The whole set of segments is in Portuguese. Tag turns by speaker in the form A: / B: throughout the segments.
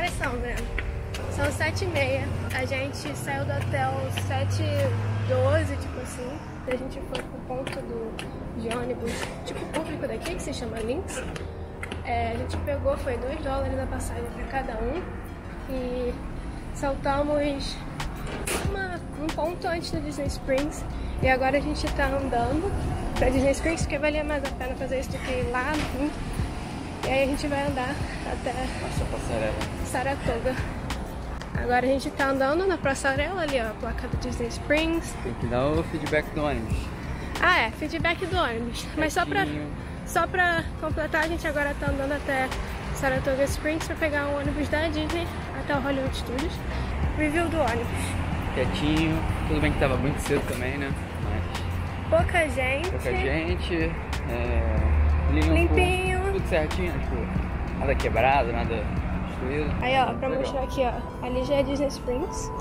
A: horas são, né? São 7h30. A gente saiu do hotel 7h12, tipo assim. A gente foi pro ponto de ônibus, tipo público daqui, que se chama Lynx. A gente pegou, foi $2 a passagem pra cada um. E saltamos um ponto antes do Disney Springs. E agora a gente tá andando pra Disney Springs, porque valia mais a pena fazer isso do que ir lá. E aí a gente vai andar até
B: nossa passarela
A: Saratoga. Agora a gente tá andando na passarela ali, ó, a placa do Disney Springs.
B: Tem que dar o feedback do ônibus.
A: Ah, é, feedback do ônibus. Mas só pra completar, a gente agora tá andando até Saratoga Springs pra pegar um ônibus da Disney até o Hollywood Studios. Review do ônibus.
B: Quietinho, tudo bem que tava muito cedo também, né? Mas
A: pouca gente. Limpinho.
B: Tudo certinho, tipo, nada quebrado, nada destruído.
A: Aí, ó, pra mostrar aqui, ó. Ali já é Disney Springs.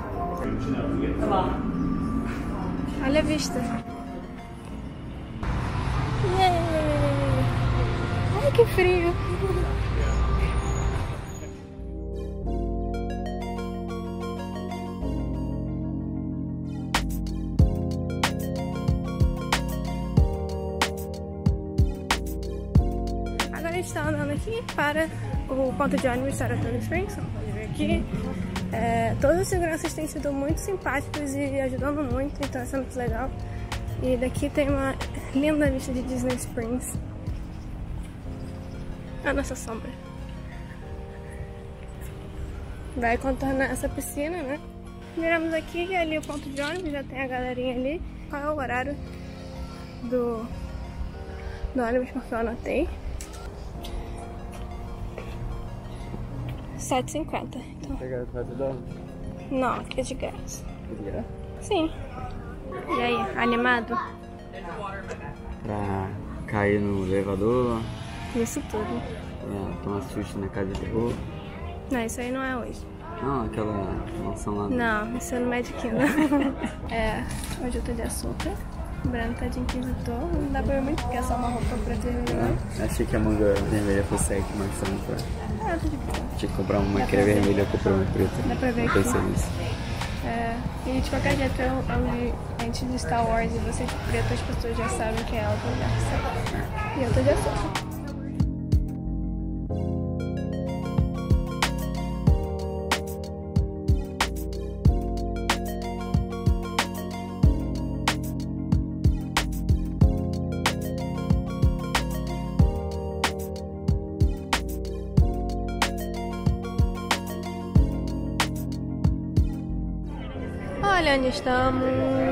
A: Olha a vista. Yeah. Ai, que frio. Agora a gente está andando aqui para o ponto de ônibus Saratoga Springs, como pode ver aqui. Todos os seguranças têm sido muito simpáticos e ajudando muito, então isso é muito legal. E daqui tem uma linda vista de Disney Springs. A nossa sombra. Vai contornar essa piscina, né? Viramos aqui e ali o ponto de ônibus, já tem a galerinha ali. Qual é o horário do ônibus, porque eu anotei. 7h50. Então...
B: Pegaram o quarto do ônibus?
A: Não, aqui é de graça.
B: De graça?
A: Sim. E aí, animado?
B: Pra cair no elevador.
A: Isso tudo.
B: Tomar susto na casa de terror.
A: Não, isso aí não é hoje.
B: Não, aquela mansão lá.
A: Não, isso é no Magic Kingdom. Hoje eu tô de açúcar. O Breno tá de inquisitor. Não dá pra ver muito porque é só uma roupa preta e vermelha.
B: Achei que a manga vermelha fosse aqui, mas não foi.
A: Tá de boa.
B: Tinha que comprar uma que era vermelha, eu comprei uma preta.
A: Dá pra ver aqui.
B: Pensei nisso.
A: E de qualquer jeito, antes de Star Wars e você de preto, as pessoas já sabem que é algo universal. E eu tô de açúcar. Olha onde estamos.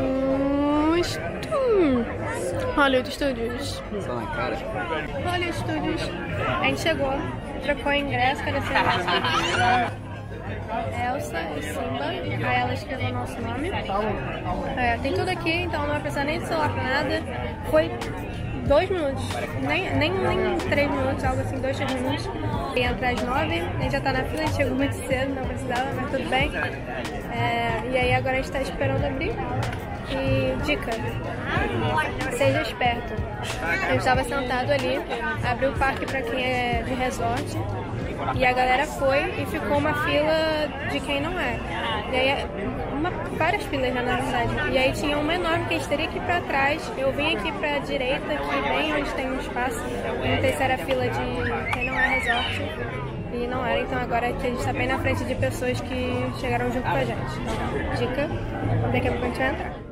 A: Hollywood Studios.
B: Só na cara.
A: Hollywood Studios. A gente chegou, trocou o ingresso, cadê esse ingresso? Elsa e Simba. Aí ela escreveu o nosso nome. Tem tudo aqui, então não vai precisar nem de celular pra nada. Foi 2 minutos, nem 3 minutos, algo assim, 2, 3 minutos. Tem entrar às 9, a gente já tá na fila, a gente chegou muito cedo, não precisava, mas tudo bem. E aí agora a gente tá esperando abrir. E dica, seja esperto. Eu estava sentado ali, abriu o parque pra quem é de resort. E a galera foi e ficou uma fila de quem não é. E aí, várias filas já na verdade. E aí tinha uma enorme que a gente teria que ir pra trás. Eu vim aqui pra direita, aqui bem onde tem um espaço. Não sei se era fila de quem não é resort. E não era, então agora a gente tá bem na frente de pessoas que chegaram junto com a gente. Então, dica, daqui a pouco a gente vai entrar.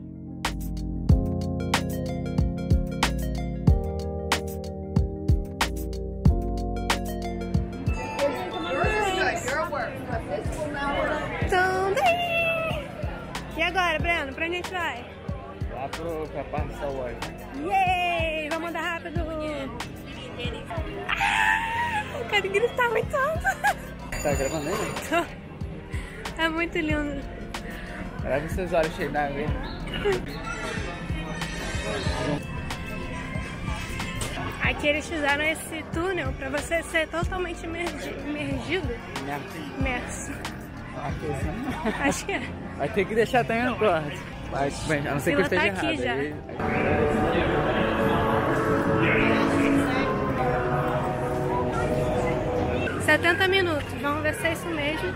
A: E agora, Breno, pra onde a gente vai?
B: Lá pra parte de Star Wars.
A: Yay! Vamos andar rápido! Eu quero gritar muito alto!
B: Tá gravando aí, né?
A: É muito lindo!
B: Grava seus olhos cheios d'água aí.
A: Aqui eles fizeram esse túnel pra você ser totalmente imergido. Imerso. Acho que é.
B: Vai ter que deixar também no quarto. A não ser que eu esteja
A: aqui
B: errado.
A: Já.
B: Aí...
A: 70 minutos. Vamos ver se é isso mesmo.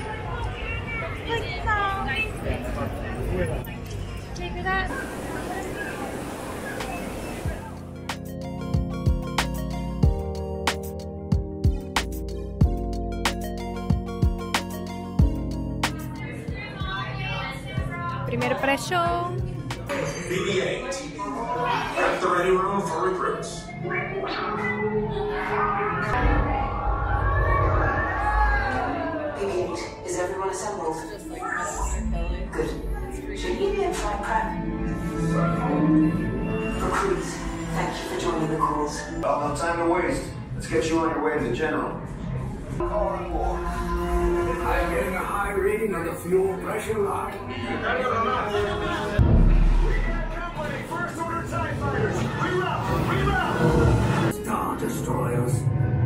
A: Primeiro pré-show.
C: BB-8. Prep the ready room for recruits.
D: BB-8, is everyone assembled? Good. Should you be in flight prep? Recruits, thank you for joining the calls.
E: Well, no time to waste. Let's get you on your way to the general.
F: I'm getting a high reading on the fuel pressure line.
C: First order TIE fighters! Reroute!
F: Star destroyers.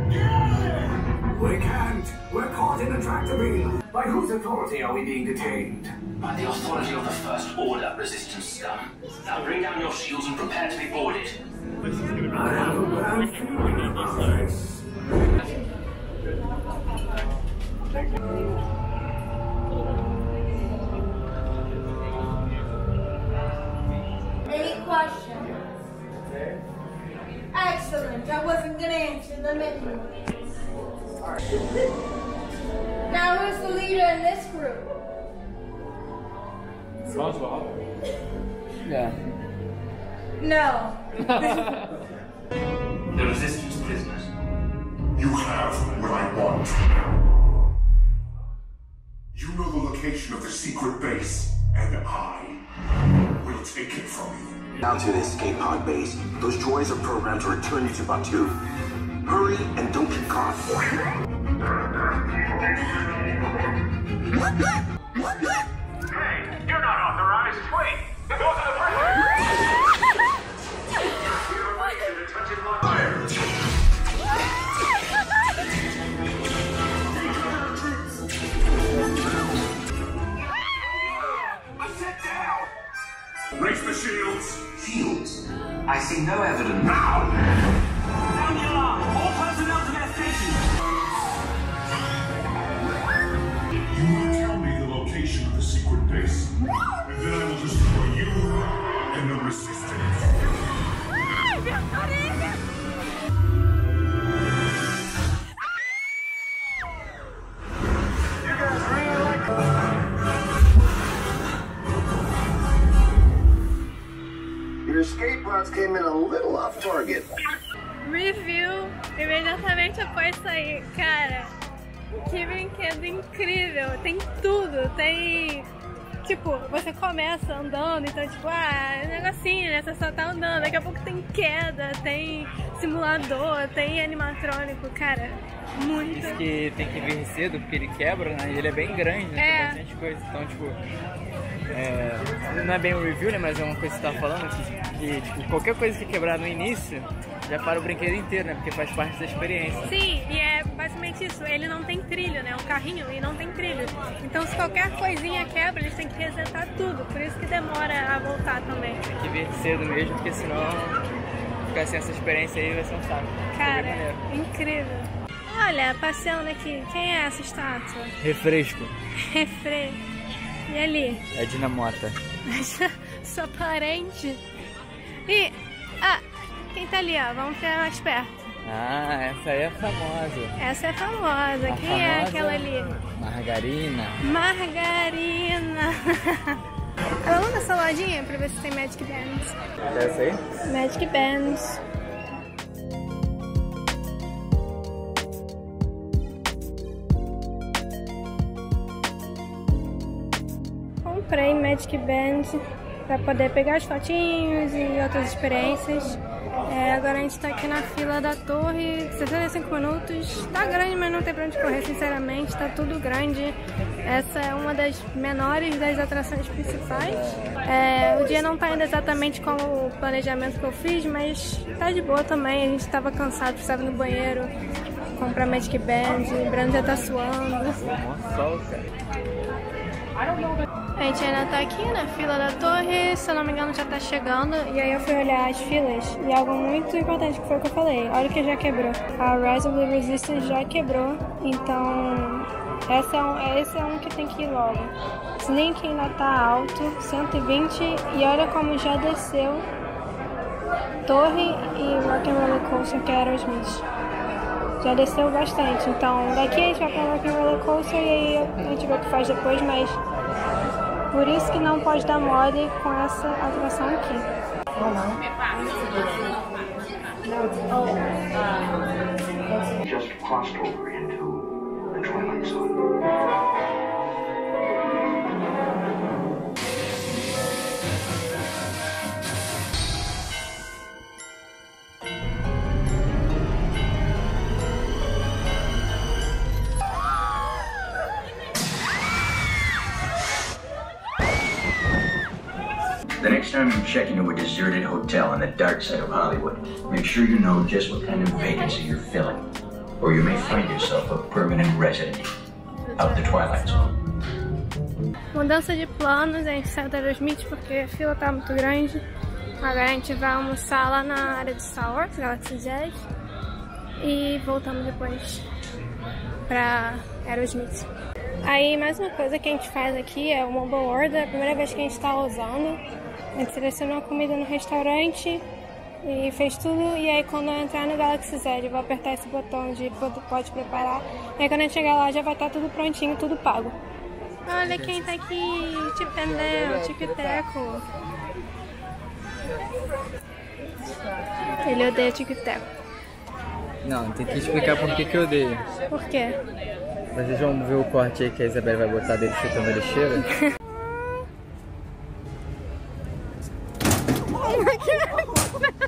F: We can't. We're caught in a tractor beam. By whose authority are we being detained?
G: By the authority of the First Order, Resistance scum. Now bring down your shields and prepare to be boarded.
F: I have a bad feeling about this.
H: Any questions? Excellent. I wasn't going to answer them anyway. Now, who's the leader in this group?
B: Yeah.
H: No.
G: The Resistance prisoners.
C: You have what I want. You know the location of the secret base, and I will take it from you.
E: Down to the escape pod base. Those droids are programmed to return you to Batuu. Hurry and don't get caught.
C: Hey, you're not authorized. Wait, those are the prisoners. Raise the shields.
G: Shields? I see no evidence.
C: Now!
G: Sound the alarm! All personnel to their stations!
C: You will tell me the location of the secret base, and then I will destroy you and the Resistance. You guys really like
E: Your escape pods came in a little off target.
A: Review imediatamente após sair. Cara, que brinquedo incrível. Tem tudo. Tem... Tipo, você começa andando, então tipo, é um negocinho, né? Você só tá andando. Daqui a pouco tem queda, tem simulador, tem animatrônico. Cara, muito...
B: Diz que tem que vir cedo porque ele quebra, né? E ele é bem grande, né?
A: É.
B: Tem bastante coisa. Então, tipo... não é bem um review, né? Mas é uma coisa que você tá falando que tipo, qualquer coisa que quebrar no início já para o brinquedo inteiro, né? Porque faz parte da experiência.
A: Sim, e é basicamente isso. Ele não tem trilho, né? É um carrinho e não tem trilho. Então se qualquer coisinha quebra, eles têm que resetar tudo. Por isso que demora a voltar também.
B: Tem que vir cedo mesmo, porque senão ficar sem essa experiência aí vai ser um saco.
A: Cara, incrível. Olha, passeando aqui. Quem é essa estátua?
B: Refresco.
A: Refresco. E ali?
B: É Dinamota.
A: Sua parente. E... Ah, quem tá ali, ó? Vamos ver mais perto.
B: Ah, essa aí é famosa.
A: Essa é famosa.
B: A
A: Quem
B: famosa
A: é aquela ali?
B: Margarina.
A: Margarina. Vamos nessa lojinha pra ver se tem Magic Bands.
B: É essa aí?
A: Magic Bands. Comprei Magic Band para poder pegar as fotinhos e outras experiências. Agora a gente tá aqui na fila da torre, 65 minutos. Tá grande, mas não tem pra onde correr, sinceramente. Tá tudo grande. Essa é uma das menores das atrações principais. O dia não tá indo exatamente com o planejamento que eu fiz, mas tá de boa também. A gente tava cansado, precisava ir no banheiro, comprar Magic Band. O Brando já tá suando.
B: Mó sol, cara.
A: A gente ainda tá aqui na fila da torre, se eu não me engano já tá chegando. E aí eu fui olhar as filas e algo muito importante que foi o que eu falei. Olha que já quebrou. A Rise of the Resistance já quebrou, então esse é um que tem que ir logo. Slink ainda tá alto, 120, e olha como já desceu Torre e Rock'n'Roller Coaster, que era Aerosmith. Já desceu bastante, então daqui a gente vai pra Rock'n'Roller Coaster e aí a gente vê o que faz depois, mas por isso que não pode dar mole com essa atração aqui.
E: Just crossed over into the Twilight Zone. The next time you check into a deserted hotel on the dark side of Hollywood, make sure you know just what kind of vacancy you're filling, or you may find yourself a permanent resident of the Twilight Zone.
A: Mudança de planos, a gente saiu da Aerosmith porque a fila tá muito grande. Agora a gente vai almoçar lá na área de Star Wars, Galaxy Edge, e voltamos depois pra Aerosmith. Aí mais uma coisa que a gente faz aqui é o Mobile Order, é a primeira vez que a gente tá usando. A gente selecionou a comida no restaurante e fez tudo, e aí quando eu entrar no Galaxy Z eu vou apertar esse botão de pode preparar, e aí quando a gente chegar lá já vai estar tudo prontinho, tudo pago. Olha quem tá aqui, Tipendel, Tic-Teco. Ele odeia Tic-Teco.
B: Não, tem que explicar por que eu odeio.
A: Por quê?
B: Vocês vão ver o corte aí que a Isabela vai botar dele chutando a lixeira?
A: Oh my God.